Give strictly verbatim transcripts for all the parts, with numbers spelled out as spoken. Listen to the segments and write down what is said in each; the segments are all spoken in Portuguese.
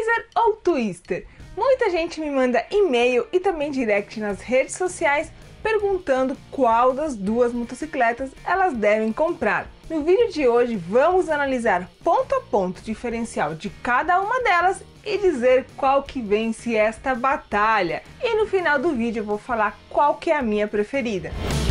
Fazer ou Twister? Muita gente me manda e-mail e também direct nas redes sociais perguntando qual das duas motocicletas elas devem comprar. No vídeo de hoje vamos analisar ponto a ponto o diferencial de cada uma delas e dizer qual que vence esta batalha. E no final do vídeo eu vou falar qual que é a minha preferida.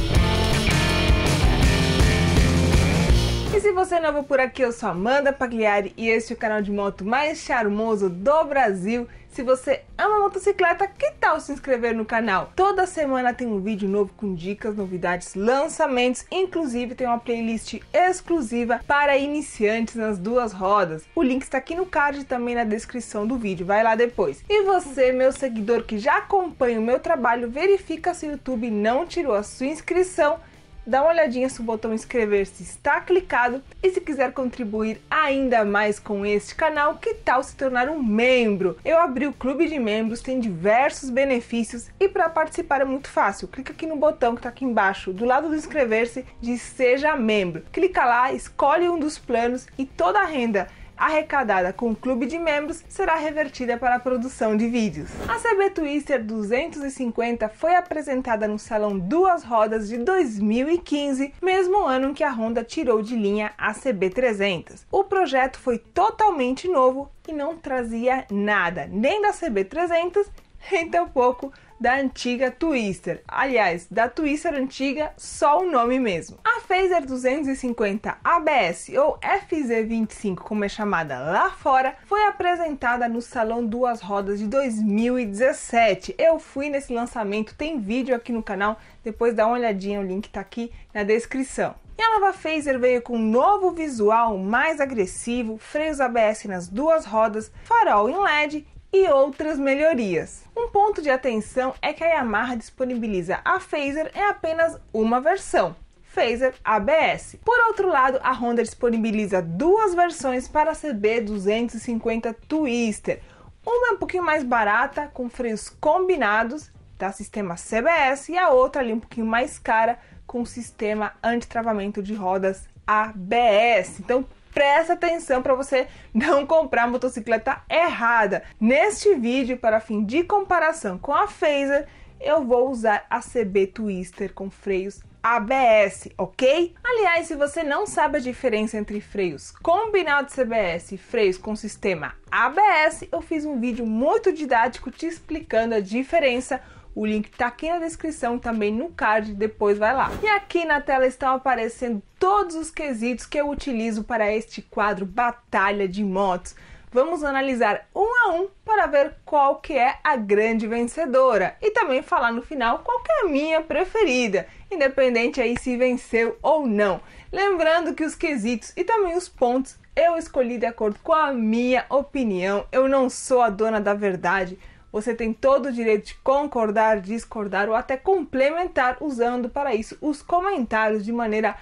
E se você é novo por aqui, eu sou Amanda Pagliari e este é o canal de moto mais charmoso do Brasil. Se você ama motocicleta, que tal se inscrever no canal? Toda semana tem um vídeo novo com dicas, novidades, lançamentos, inclusive tem uma playlist exclusiva para iniciantes nas duas rodas. O link está aqui no card e também na descrição do vídeo, vai lá depois. E você, meu seguidor que já acompanha o meu trabalho, verifica se o YouTube não tirou a sua inscrição. Dá uma olhadinha se o botão inscrever-se está clicado e se quiser contribuir ainda mais com este canal, que tal se tornar um membro? Eu abri o clube de membros, tem diversos benefícios e para participar é muito fácil. Clica aqui no botão que está aqui embaixo, do lado do inscrever-se, de seja membro. Clica lá, escolhe um dos planos e toda a renda arrecadada com o clube de membros será revertida para a produção de vídeos. A C B Twister duzentos e cinquenta foi apresentada no Salão Duas Rodas de dois mil e quinze, mesmo ano em que a Honda tirou de linha a C B trezentos. O projeto foi totalmente novo e não trazia nada, nem da C B trezentos, nem tampouco da antiga Twister. Aliás, da Twister antiga, só o nome mesmo. A Fazer duzentos e cinquenta A B S, ou F Z vinte e cinco como é chamada lá fora, foi apresentada no Salão Duas Rodas de dois mil e dezessete. Eu fui nesse lançamento, tem vídeo aqui no canal, depois dá uma olhadinha, o link tá aqui na descrição. E a nova Fazer veio com um novo visual mais agressivo, freios A B S nas duas rodas, farol em L E D e outras melhorias. Um ponto de atenção é que a Yamaha disponibiliza a Fazer em apenas uma versão, Fazer A B S. Por outro lado, a Honda disponibiliza duas versões para a C B duzentos e cinquenta Twister. Uma é um pouquinho mais barata, com freios combinados, da sistema C B S, e a outra ali um pouquinho mais cara, com o sistema antitravamento de rodas A B S. Então, presta atenção para você não comprar a motocicleta errada. Neste vídeo, para fim de comparação com a Fazer, eu vou usar a C B Twister com freios A B S, ok? Aliás, se você não sabe a diferença entre freios combinados C B S e freios com sistema A B S, eu fiz um vídeo muito didático te explicando a diferença. O link tá aqui na descrição e também no card, depois vai lá. E aqui na tela estão aparecendo todos os quesitos que eu utilizo para este quadro Batalha de Motos. Vamos analisar um a um para ver qual que é a grande vencedora e também falar no final qual que é a minha preferida, independente aí se venceu ou não. Lembrando que os quesitos e também os pontos eu escolhi de acordo com a minha opinião, eu não sou a dona da verdade. Você tem todo o direito de concordar, discordar ou até complementar, usando para isso os comentários de maneira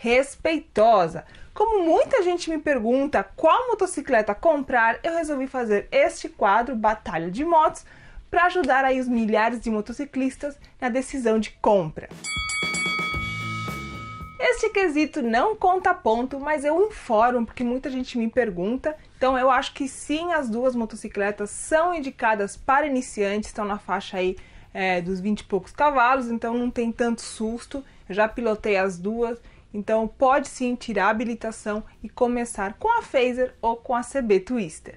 respeitosa. Como muita gente me pergunta qual motocicleta comprar, eu resolvi fazer este quadro Batalha de Motos para ajudar aí os milhares de motociclistas na decisão de compra. Este quesito não conta ponto, mas eu informo porque muita gente me pergunta. Então eu acho que sim, as duas motocicletas são indicadas para iniciantes, estão na faixa aí é, dos vinte e poucos cavalos, então não tem tanto susto. Eu já pilotei as duas, então pode sim tirar a habilitação e começar com a Fazer ou com a C B Twister.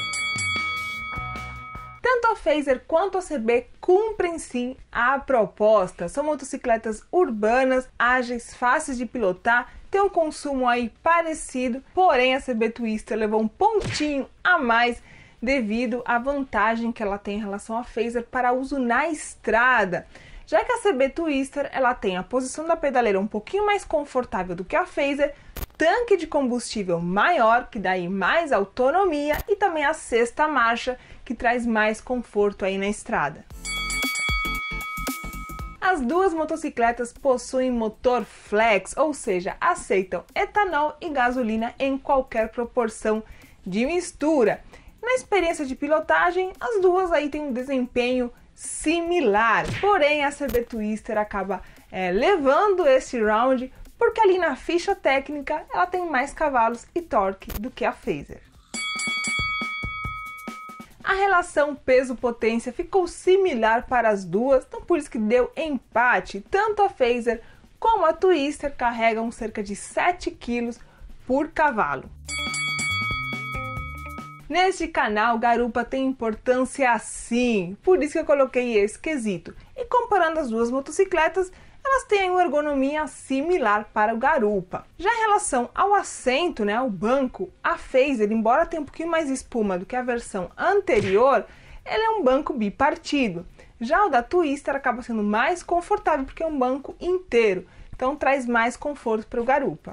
Tanto a Fazer quanto a C B cumprem sim a proposta. São motocicletas urbanas, ágeis, fáceis de pilotar, tem um consumo aí parecido, porém a C B Twister levou um pontinho a mais devido à vantagem que ela tem em relação à Fazer para uso na estrada. Já que a C B Twister ela tem a posição da pedaleira um pouquinho mais confortável do que a Fazer, tanque de combustível maior, que dá aí mais autonomia, e também a sexta marcha, que traz mais conforto aí na estrada. As duas motocicletas possuem motor flex, ou seja, aceitam etanol e gasolina em qualquer proporção de mistura. Na experiência de pilotagem, as duas aí têm um desempenho similar, porém a C B Twister acaba é, levando esse round porque ali na ficha técnica ela tem mais cavalos e torque do que a Fazer. A relação peso-potência ficou similar para as duas, então por isso que deu empate. Tanto a Fazer como a Twister carregam cerca de sete quilos por cavalo. Neste canal, garupa tem importância sim, por isso que eu coloquei esse quesito. E comparando as duas motocicletas, elas têm uma ergonomia similar para o garupa. Já em relação ao assento, né, o banco, a Fazer, embora tenha um pouquinho mais espuma do que a versão anterior, ele é um banco bipartido. Já o da Twister acaba sendo mais confortável porque é um banco inteiro, então traz mais conforto para o garupa.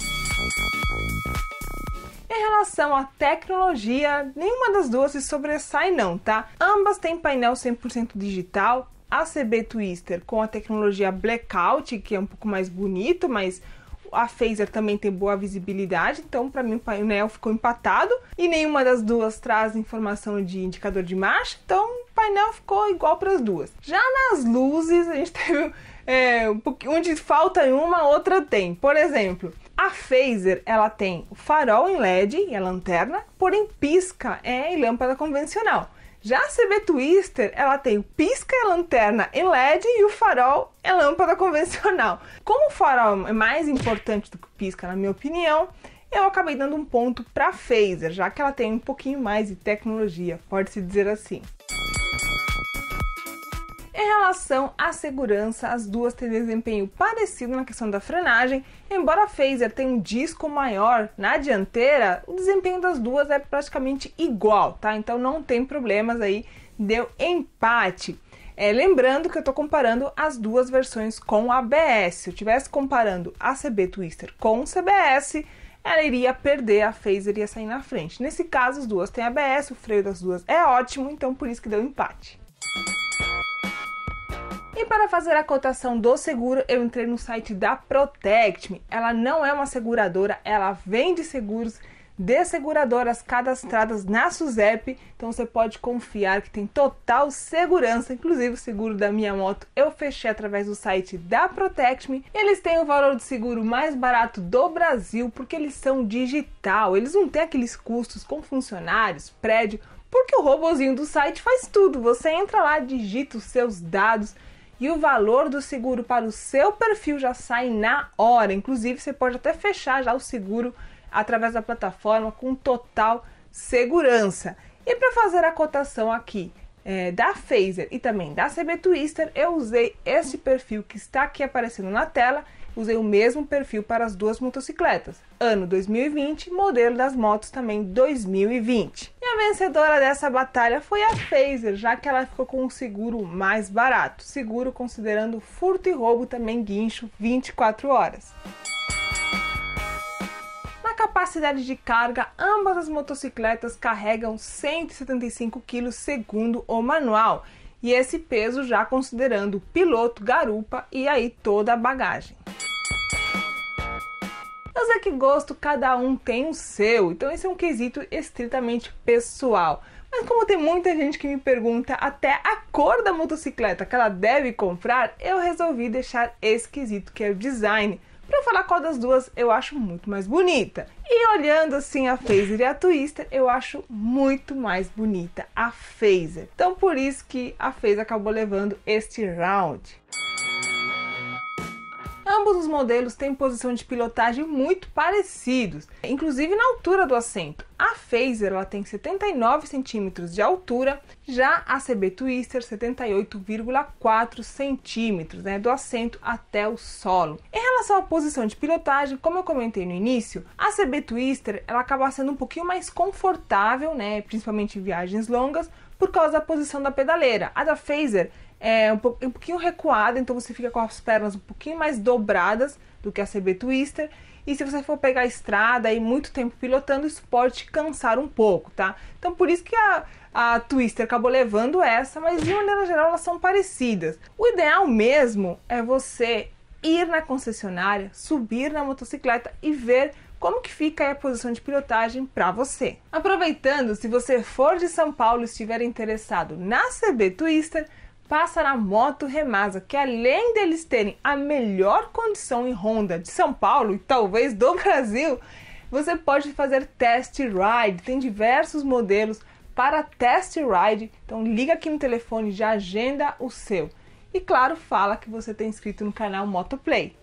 Em relação à tecnologia, nenhuma das duas se sobressai não, tá? Ambas têm painel cem por cento digital, a C B Twister com a tecnologia Blackout, que é um pouco mais bonito, mas a Fazer também tem boa visibilidade, então para mim o painel ficou empatado e nenhuma das duas traz informação de indicador de marcha, então o painel ficou igual para as duas. Já nas luzes, a gente teve é, um pouquinho, onde falta uma, outra tem. Por exemplo, a Fazer, ela tem o farol em L E D e a lanterna, porém pisca é em lâmpada convencional. Já a C B Twister, ela tem o pisca e a lanterna em L E D e o farol é lâmpada convencional. Como o farol é mais importante do que o pisca, na minha opinião, eu acabei dando um ponto para a Fazer, já que ela tem um pouquinho mais de tecnologia, pode-se dizer assim. Em relação à segurança, as duas têm desempenho parecido na questão da frenagem. Embora a Fazer tenha um disco maior na dianteira, o desempenho das duas é praticamente igual, tá? Então não tem problemas aí, deu empate. É, lembrando que eu estou comparando as duas versões com A B S. Se eu estivesse comparando a C B Twister com o C B S, ela iria perder, a Fazer iria sair na frente. Nesse caso, as duas têm A B S, o freio das duas é ótimo, então por isso que deu empate. E para fazer a cotação do seguro, eu entrei no site da Protect-me. Ela não é uma seguradora, ela vende seguros de seguradoras cadastradas na SUSEP, então você pode confiar que tem total segurança. Inclusive o seguro da minha moto eu fechei através do site da Protect-me. Eles têm o valor de seguro mais barato do Brasil porque eles são digital, eles não têm aqueles custos com funcionários, prédio, porque o robozinho do site faz tudo. Você entra lá, digita os seus dados e o valor do seguro para o seu perfil já sai na hora. Inclusive, você pode até fechar já o seguro através da plataforma com total segurança. E para fazer a cotação aqui é, da Fazer e também da C B Twister, eu usei esse perfil que está aqui aparecendo na tela. Usei o mesmo perfil para as duas motocicletas. Ano dois mil e vinte, modelo das motos também dois mil e vinte. E a vencedora dessa batalha foi a Fazer, já que ela ficou com um seguro mais barato. Seguro considerando furto e roubo, também guincho vinte e quatro horas. Na capacidade de carga, ambas as motocicletas carregam cento e setenta e cinco quilos segundo o manual. E esse peso já considerando o piloto, garupa e aí toda a bagagem. Eu sei que gosto cada um tem o seu, então esse é um quesito estritamente pessoal. Mas como tem muita gente que me pergunta até a cor da motocicleta que ela deve comprar, eu resolvi deixar esse quesito, que é o design, para falar qual das duas eu acho muito mais bonita. E olhando assim a Fazer e a Twister, eu acho muito mais bonita a Fazer. Então por isso que a Fazer acabou levando este round. Ambos os modelos têm posição de pilotagem muito parecidos, inclusive na altura do assento. A Fazer ela tem setenta e nove centímetros de altura, já a C B Twister setenta e oito vírgula quatro centímetros, né, do assento até o solo. Em relação à posição de pilotagem, como eu comentei no início, a C B Twister ela acaba sendo um pouquinho mais confortável, né, principalmente em viagens longas, por causa da posição da pedaleira. A da Fazer é um pouquinho recuada, então você fica com as pernas um pouquinho mais dobradas do que a C B Twister. E se você for pegar a estrada e muito tempo pilotando, isso pode te cansar um pouco, tá? Então por isso que a, a Twister acabou levando essa, mas de maneira geral elas são parecidas. O ideal mesmo é você ir na concessionária, subir na motocicleta e ver como que fica aí a posição de pilotagem para você. Aproveitando, se você for de São Paulo e estiver interessado na C B Twister, passa na Moto Remasa, que além deles terem a melhor condição em Honda de São Paulo e talvez do Brasil, você pode fazer test ride. Tem diversos modelos para test ride, então liga aqui no telefone e já agenda o seu. E claro, fala que você está inscrito no canal Motoplay.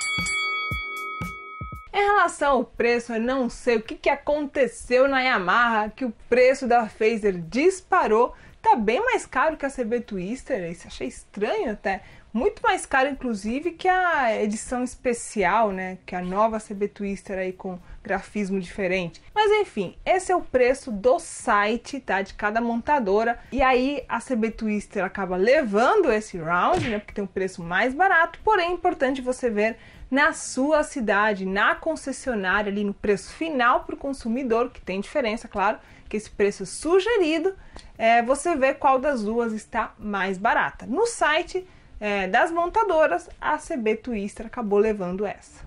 Em relação ao preço, eu não sei o que, que aconteceu na Yamaha, que o preço da Phaser disparou. Tá bem mais caro que a C B Twister, isso achei estranho até. Muito mais caro, inclusive, que a edição especial, né? Que a nova C B Twister aí com grafismo diferente. Mas enfim, esse é o preço do site, tá? De cada montadora. E aí a C B Twister acaba levando esse round, né? Porque tem um preço mais barato. Porém, é importante você ver na sua cidade, na concessionária, ali no preço final para o consumidor, que tem diferença, claro, que esse preço sugerido, é, você vê qual das duas está mais barata. No site é, das montadoras, a C B Twister acabou levando essa.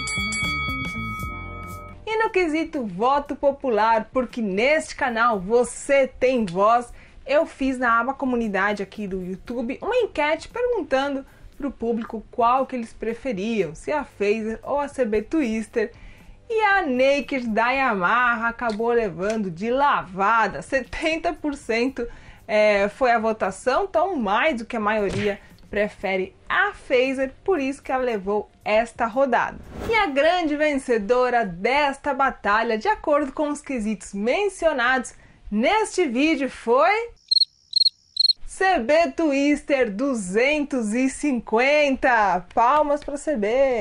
E no quesito voto popular, porque neste canal você tem voz, eu fiz na aba comunidade aqui do YouTube uma enquete perguntando para o público qual que eles preferiam, se a Phaser ou a C B Twister, e a Naked da Yamaha acabou levando de lavada, setenta por cento é, foi a votação, então mais do que a maioria prefere a Phaser, por isso que ela levou esta rodada. E a grande vencedora desta batalha, de acordo com os quesitos mencionados neste vídeo, foi C B Twister duzentos e cinquenta. Palmas para C B.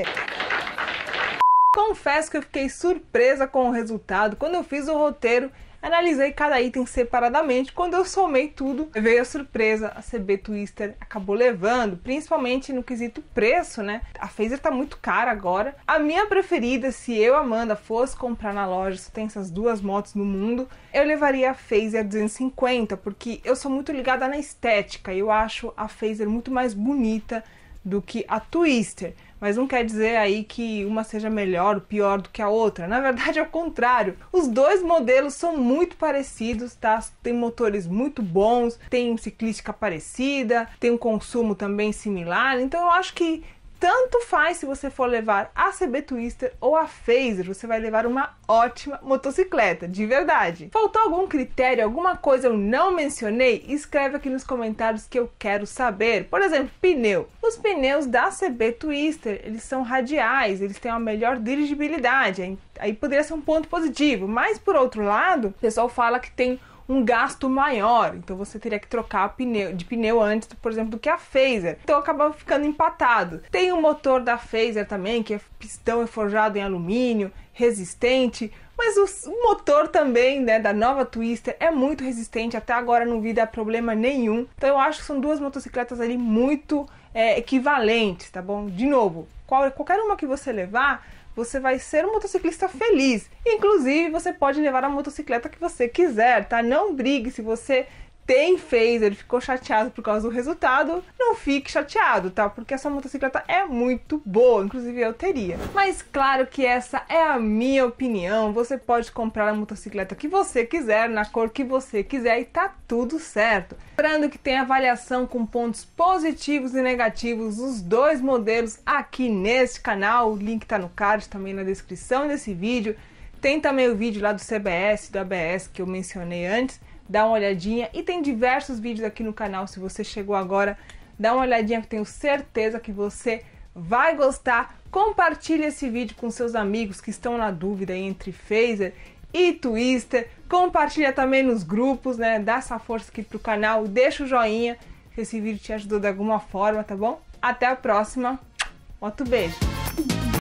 Confesso que eu fiquei surpresa com o resultado. Quando eu fiz o roteiro, analisei cada item separadamente. Quando eu somei tudo, veio a surpresa. A C B Twister acabou levando, principalmente no quesito preço, né? A Phaser tá muito cara agora. A minha preferida, se eu, Amanda, fosse comprar na loja, só tem essas duas motos no mundo, eu levaria a Phaser duzentos e cinquenta, porque eu sou muito ligada na estética. Eu acho a Phaser muito mais bonita do que a Twister, mas não quer dizer aí que uma seja melhor ou pior do que a outra. Na verdade é o contrário. Os dois modelos são muito parecidos, tá? Tem motores muito bons, tem ciclística parecida, tem um consumo também similar, então eu acho que tanto faz se você for levar a C B Twister ou a Phaser, você vai levar uma ótima motocicleta, de verdade. Faltou algum critério, alguma coisa eu não mencionei? Escreve aqui nos comentários que eu quero saber. Por exemplo, pneu. Os pneus da C B Twister, eles são radiais, eles têm uma melhor dirigibilidade, aí poderia ser um ponto positivo, mas por outro lado, o pessoal fala que tem um gasto maior, então você teria que trocar pneu, de pneu antes, por exemplo, do que a Phaser, então acaba ficando empatado. Tem o motor da Phaser também, que é pistão é forjado em alumínio, resistente, mas o motor também, né, da nova Twister é muito resistente, até agora não vi dar problema nenhum, então eu acho que são duas motocicletas ali muito é, equivalentes, tá bom? De novo, qual, qualquer uma que você levar, você vai ser um motociclista feliz. Inclusive, você pode levar a motocicleta que você quiser, tá? Não brigue se você tem Phaser e ficou chateado por causa do resultado, não fique chateado, tá? Porque essa motocicleta é muito boa, inclusive eu teria. Mas claro que essa é a minha opinião, você pode comprar a motocicleta que você quiser, na cor que você quiser e tá tudo certo. Lembrando que tem avaliação com pontos positivos e negativos, os dois modelos aqui neste canal, o link tá no card, também na descrição desse vídeo. Tem também o vídeo lá do C B S, do A B S que eu mencionei antes, dá uma olhadinha, e tem diversos vídeos aqui no canal. Se você chegou agora, dá uma olhadinha que tenho certeza que você vai gostar. Compartilhe esse vídeo com seus amigos que estão na dúvida entre Phaser e Twister. Compartilha também nos grupos, né? Dá essa força aqui pro canal, deixa o joinha se esse vídeo te ajudou de alguma forma, tá bom? Até a próxima, outro beijo!